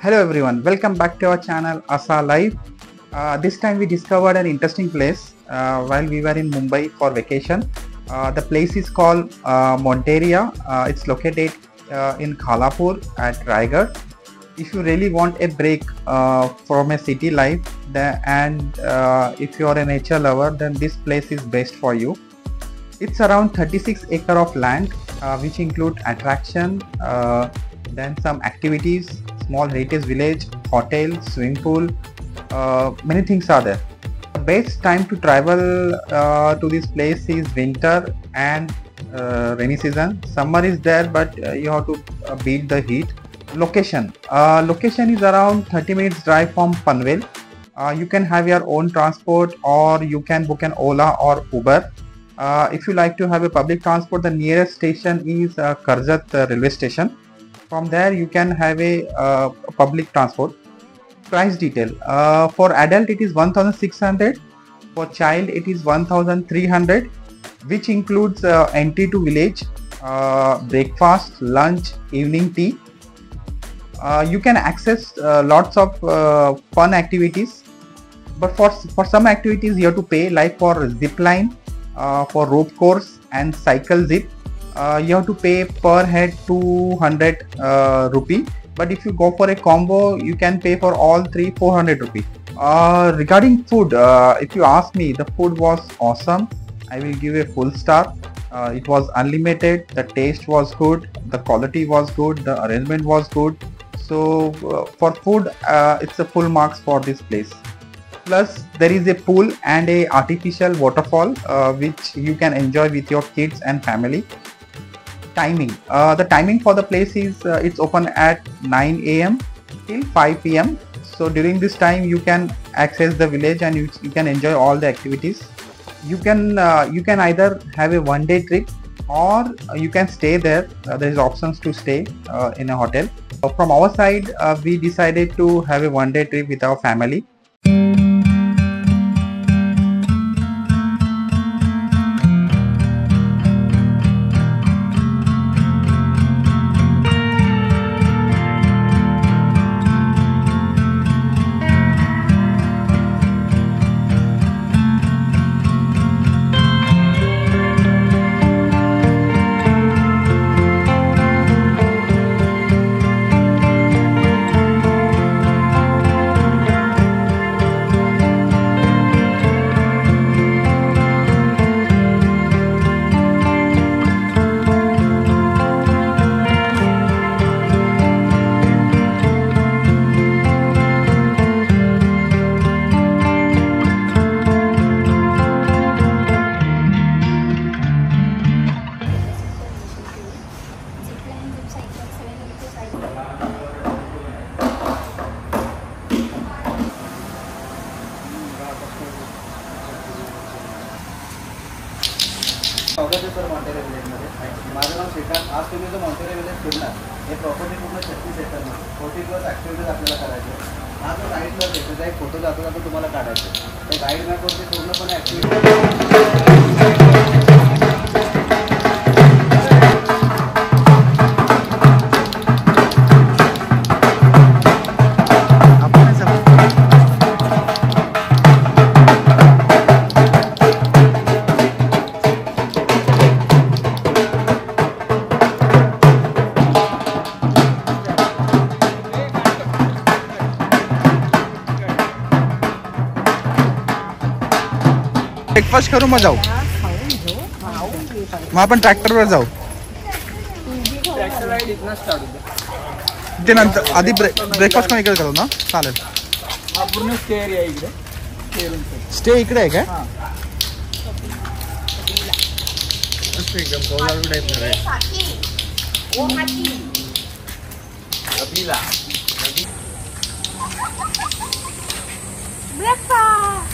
Hello everyone, welcome back to our channel Asa Live. This time we discovered an interesting place while we were in Mumbai for vacation. The place is called Monteria. It's located in Khalapur at Raigad. If you really want a break from a city life and if you are a nature lover, then this place is best for you. It's around 36 acres of land which include attraction, then some activities, small heritage village, hotel, swimming pool, many things are there. The best time to travel to this place is winter and rainy season. Summer is there, but you have to beat the heat. Location is around 30 minutes drive from Panvel. You can have your own transport or you can book an Ola or Uber. If you like to have a public transport, the nearest station is Karjat railway station. From there you can have a public transport. Price detail, for adult it is 1600, for child it is 1300, which includes entry to village, breakfast, lunch, evening tea. You can access lots of fun activities, but for some activities you have to pay, like for zip line, for rope course and cycle zip. You have to pay per head 200 rupee, but if you go for a combo you can pay for all three 400 rupee. Regarding food, if you ask me, the food was awesome. I will give a full star. It was unlimited, the taste was good, the quality was good, the arrangement was good. So for food it's a full marks for this place. Plus there is a pool and a artificial waterfall which you can enjoy with your kids and family. Timing, the timing for the place is it's open at 9 AM till 5 PM. So during this time you can access the village and you can enjoy all the activities. You can either have a one-day trip or you can stay there. There is options to stay in a hotel. From our side we decided to have a one-day trip with our family. Sir Monterey विलेजमध्ये माझं नाव श्रीकांत. आज तुम्ही जो मॉन्टेरे village फिरणार हे property पूर्ण 36 एकरमध्ये 40+ activities आपल्याला करायचे. हा जो गाईड मॅप आहे त्याचा एक फोटो जाता जाता तुम्हाला काढायचा. त्या गाईड मॅपवरती पूर्णपणे ॲक्टिव्हिटी ब्रेकफास्ट करू, मग जाऊ. मग आपण ट्रॅक्टरवर जाऊ. ते नंतर आधी ब्रेकफास्ट पण इकडे करू ना, चालेल. पूर्ण स्टे एरिया इकडे, स्टे इकडे आहे काय? एकदम कोलारू टाइप आहे. ब्रेकफास्ट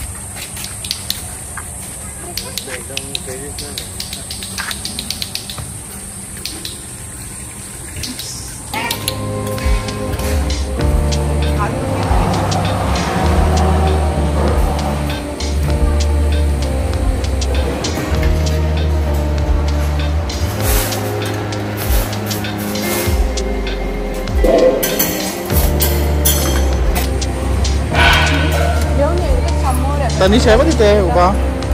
एकदम ट्रेडिशनल. तनिष आहे बघ तिथे उभा.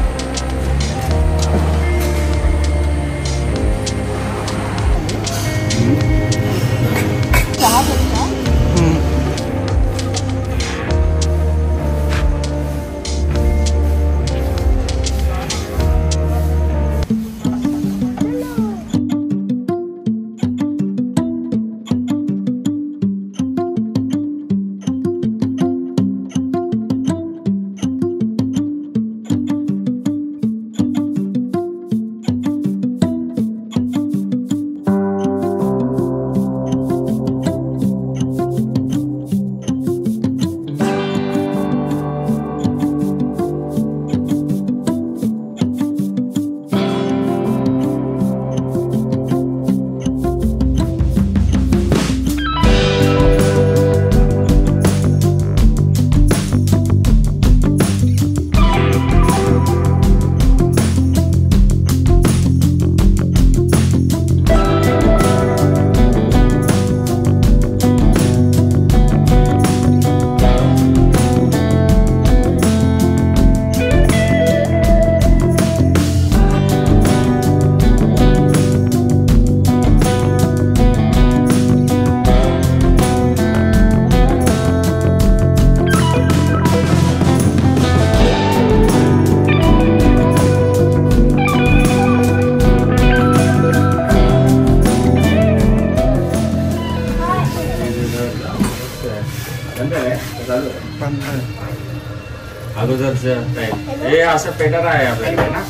अगोदरचं टाईप हे असं पेटर आहे आपल्याकडे ना,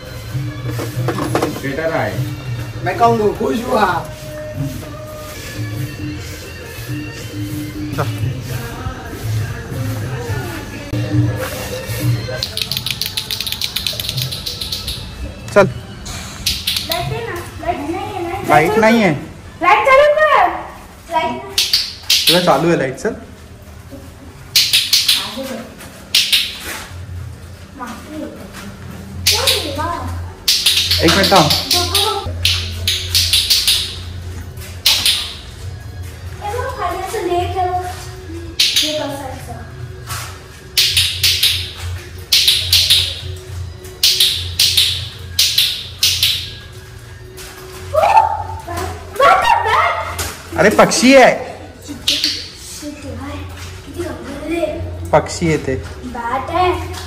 पेटर आहे. मैं कहूँगा खुश हुआ. चल. लाईट नाही आहे. लाईट चालू कर. लाईट तुला चालू आहे लाईट. चल. एक मिनिट थांब. अरे पक्षी आहे. पक्षी येते. बॅट आहे.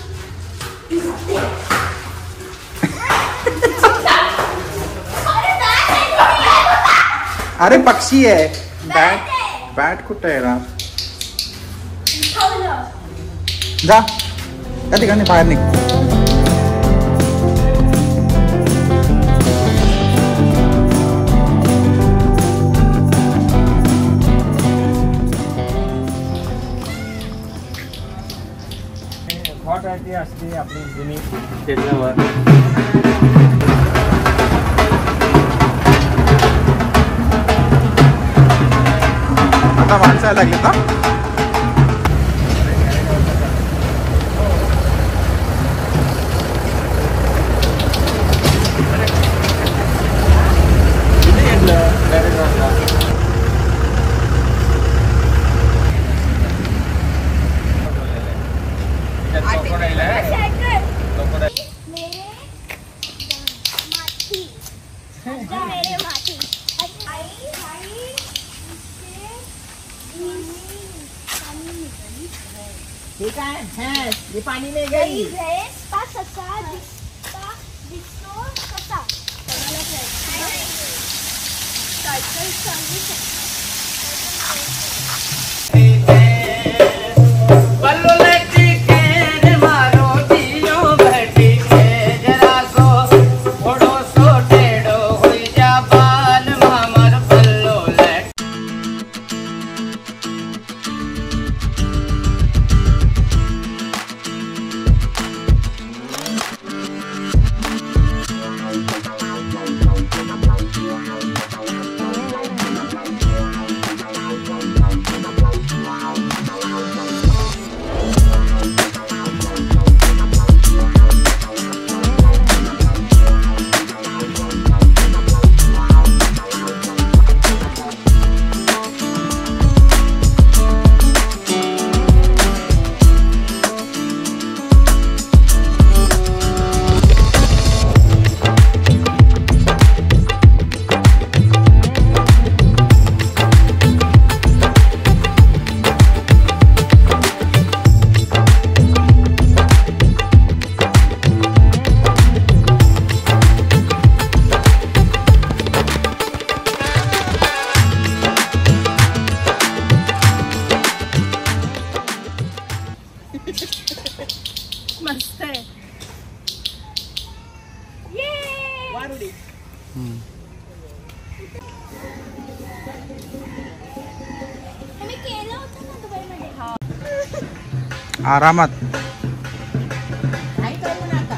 अरे पक्षी आहे. बॅट बॅट कुठं आहे ना. जा त्या ठिकाणी बाहेर निघ. हॉट आहे ती असते आपली जुनी त्याच्यावर. आता माणसं यायला लागली ना. ठीक है, ये पानी में गई. आरामात. नाही करू नका.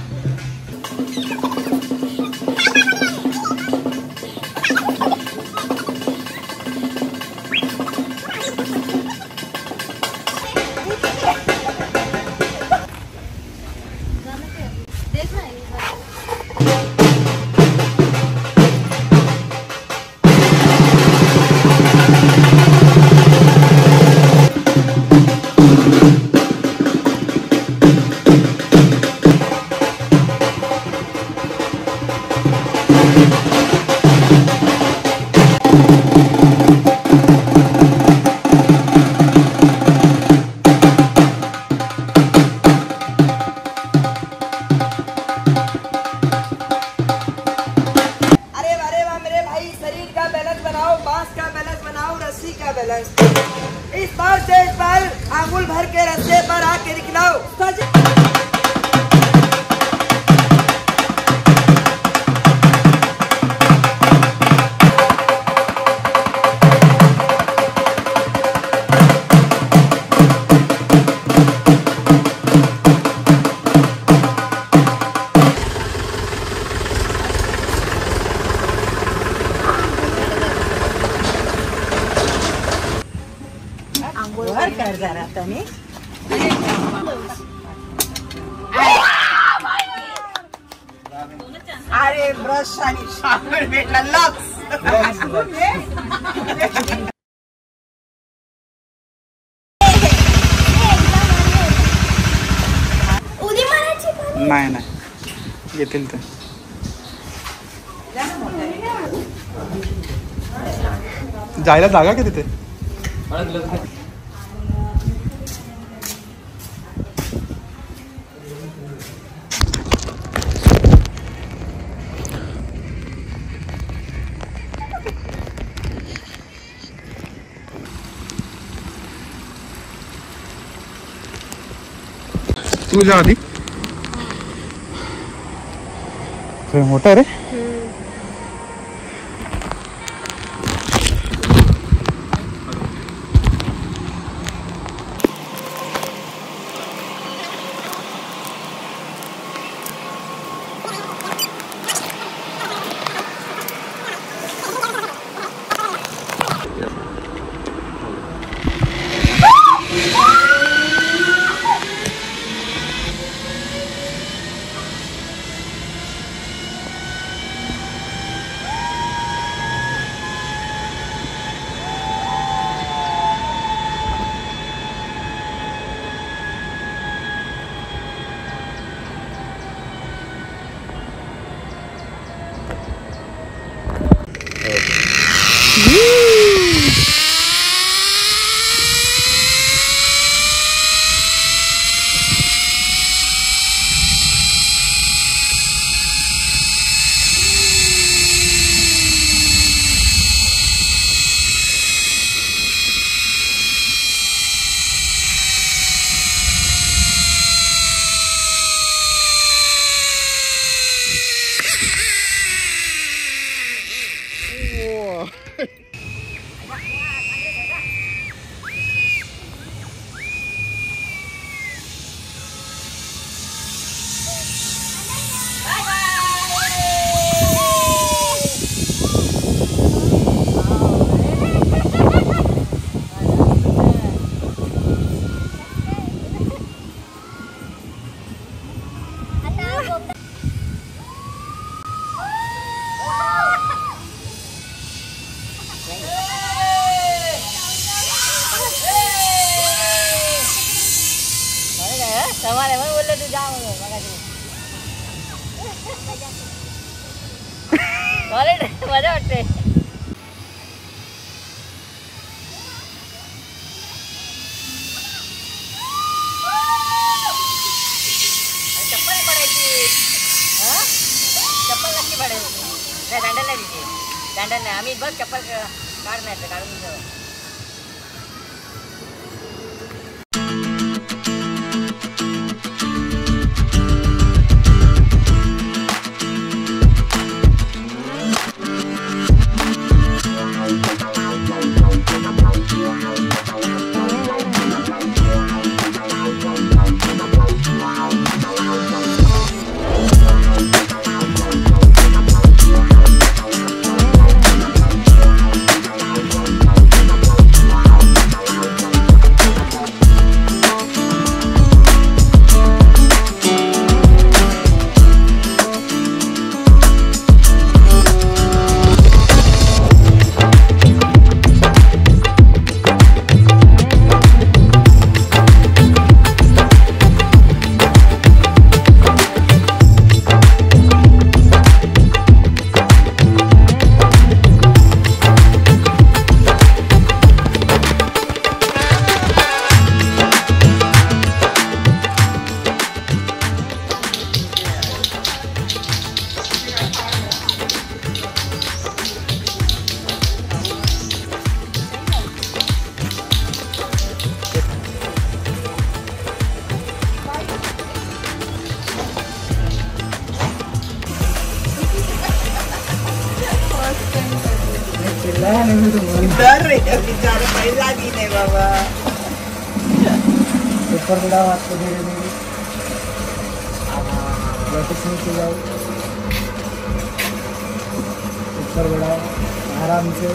इस बार से इस बार आंगुल भर के रास्ते पर आके निकलाओ. वर कर जरा तुम्ही. अरे ब्रश आणि शाबण भेटला लक्स. उडी मारायची पण. नाही नाही येतील ते. जायला जागा का तिथे? तुझ्या आधी मोठा रे. समारे म्हणून बोलले तू जा म्हणून मगाशी. मजा वाटते. चप्पल पडायची. चप्पल नक्की पडेल. नाही सँडल नाही तिथे. सँडल नाही. आम्ही बघ चप्पल काढ नाही काढून ठेव. डर रही है बेचारे पैसा भी नहीं बाबा ऊपर बढ़ाओ हाथ को धीरे धीरे लोटस नीचे जाओ ऊपर बढ़ाओ आराम से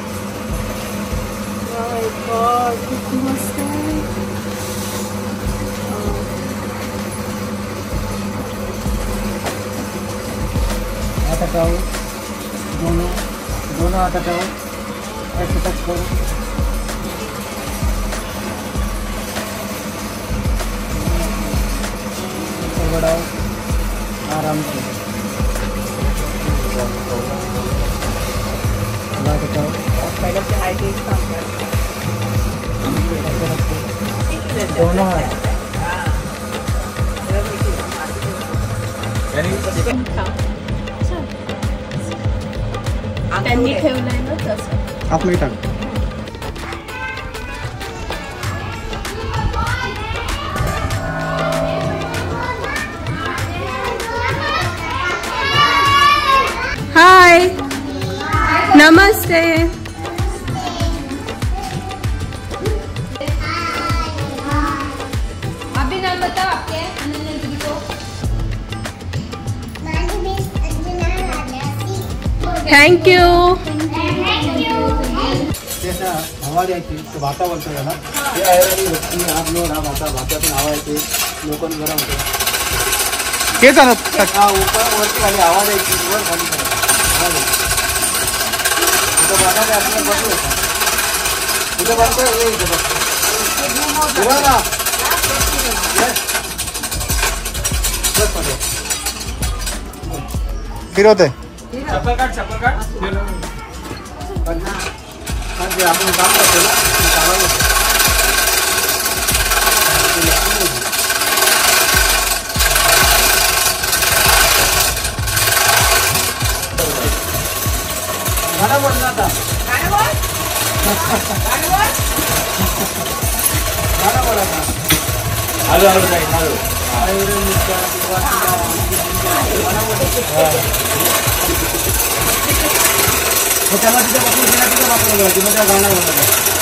हाथ हटाओ दोनों हाथ हटाओ ऐसे टच करो ऊपर बढ़ाओ आराम से हाथ हटाओ पहले से हाइट काम कर दोनों हाथ त्यांनी ठेवलंय ना तसं आतमध्ये टाक हाय नमस्ते अभी नाम बताओ आपके अनन्या दीदी को थैंक यू जैसा हवा द्यायची तो भाता बोलतो त्याला ते आहे व्यक्ती आप लोड हा भातातून हवा येते लोकांना गरम होते ते चालत हा वरती खाली हवा द्यायची वर खाली तो भाता काय आपल्याला बसू होता इथं बसतो इथं बसतो उभा ना बस मध्ये फिरवते चप्पल काट जे आपण काम करतो ना ते चालवलं गाणं बोल ना आता गाणं बोल आता हॅलो ताई हॅलो त्याला तिथे बसून तिला तिथे बसवलं तिथे त्या गाणं बोलत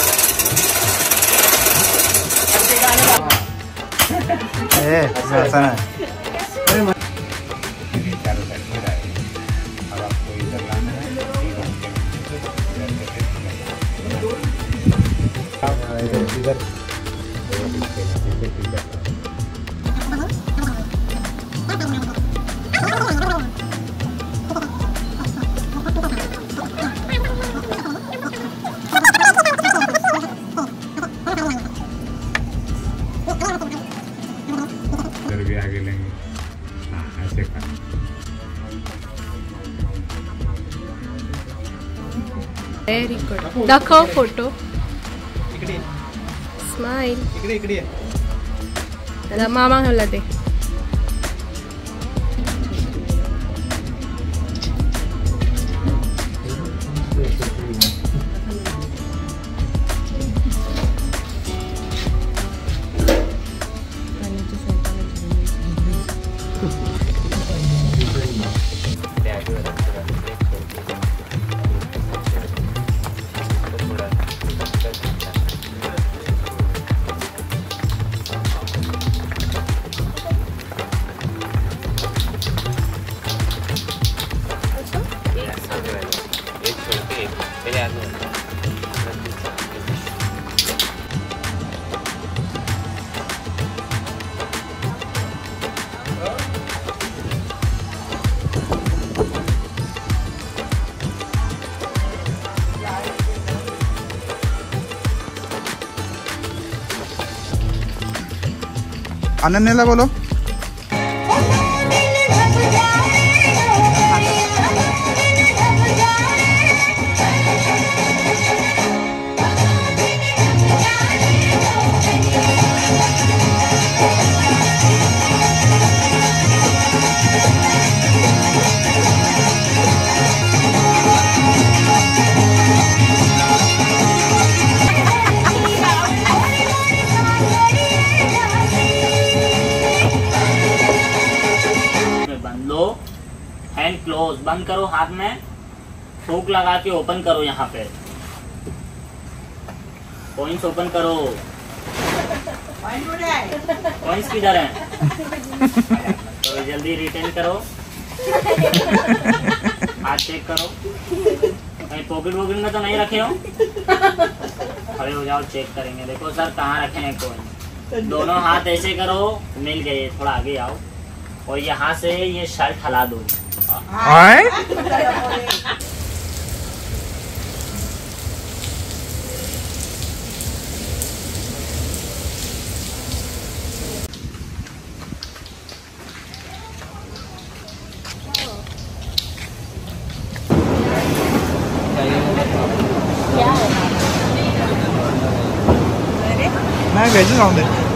असं नाही भी आगे लेंगे हाँ ऐसे कर व्हेरी गुड दाखव फोटो इकडे स्माइल इकडे इकडे मामा होला ते अनन्याला बोलो हैंड क्लोज बंद करो हाथ में फूक लगा के ओपन करो यहाँ पे कॉइन्स ओपन करो। कॉइन्स किधर हैं? तो जल्दी रिटर्न करो। हाथ चेक करो, कहीं पॉकेट वॉकेट में तो नहीं रखे हो? खड़े हो जाओ, चेक करेंगे। देखो सर कहाँ रखे हैं कॉइन। दोनों हाथ ऐसे करो, मिल गए। थोड़ा आगे आओ और यहाँ से ये शर्ट हला दो। मैं वेज खाऊंगा।